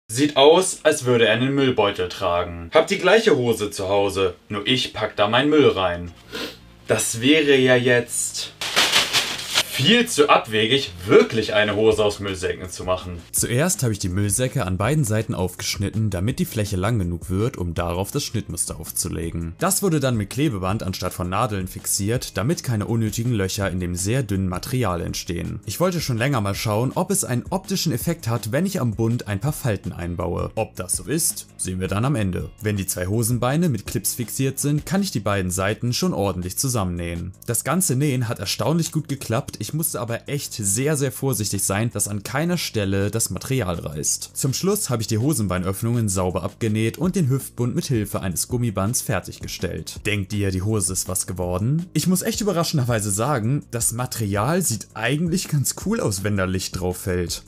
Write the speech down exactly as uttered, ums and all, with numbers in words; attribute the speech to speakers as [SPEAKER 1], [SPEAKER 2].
[SPEAKER 1] Sieht aus, als würde er einen Müllbeutel tragen. Hab die gleiche Hose zu Hause, nur ich pack da meinen Müll rein. Das wäre ja jetzt viel zu abwegig, wirklich eine Hose aus Müllsäcken zu machen.
[SPEAKER 2] Zuerst habe ich die Müllsäcke an beiden Seiten aufgeschnitten, damit die Fläche lang genug wird, um darauf das Schnittmuster aufzulegen. Das wurde dann mit Klebeband anstatt von Nadeln fixiert, damit keine unnötigen Löcher in dem sehr dünnen Material entstehen. Ich wollte schon länger mal schauen, ob es einen optischen Effekt hat, wenn ich am Bund ein paar Falten einbaue. Ob das so ist, sehen wir dann am Ende. Wenn die zwei Hosenbeine mit Clips fixiert sind, kann ich die beiden Seiten schon ordentlich zusammennähen. Das ganze Nähen hat erstaunlich gut geklappt. Ich musste aber echt sehr sehr vorsichtig sein, dass an keiner Stelle das Material reißt. Zum Schluss habe ich die Hosenbeinöffnungen sauber abgenäht und den Hüftbund mit Hilfe eines Gummibands fertiggestellt. Denkt ihr, die Hose ist was geworden? Ich muss echt überraschenderweise sagen, das Material sieht eigentlich ganz cool aus, wenn da Licht drauf fällt.